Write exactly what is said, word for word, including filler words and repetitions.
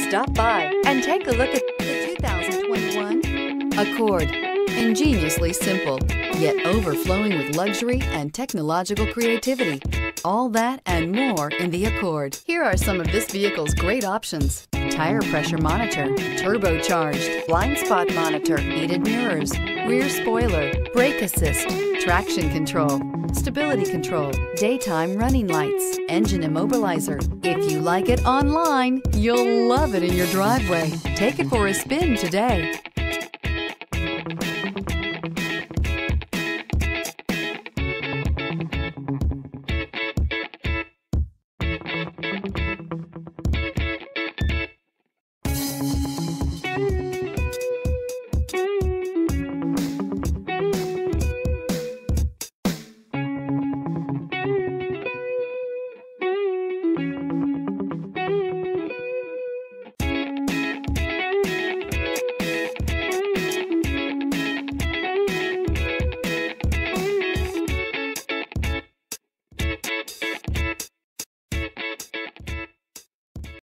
Stop by and take a look at the two thousand twenty-one Accord. Ingeniously simple, yet overflowing with luxury and technological creativity. All that and more in the Accord. Here are some of this vehicle's great options: tire pressure monitor, turbocharged, blind spot monitor, heated mirrors, rear spoiler, brake assist, traction control, stability control, daytime running lights, engine immobilizer. If you like it online, you'll love it in your driveway. Take it for a spin today.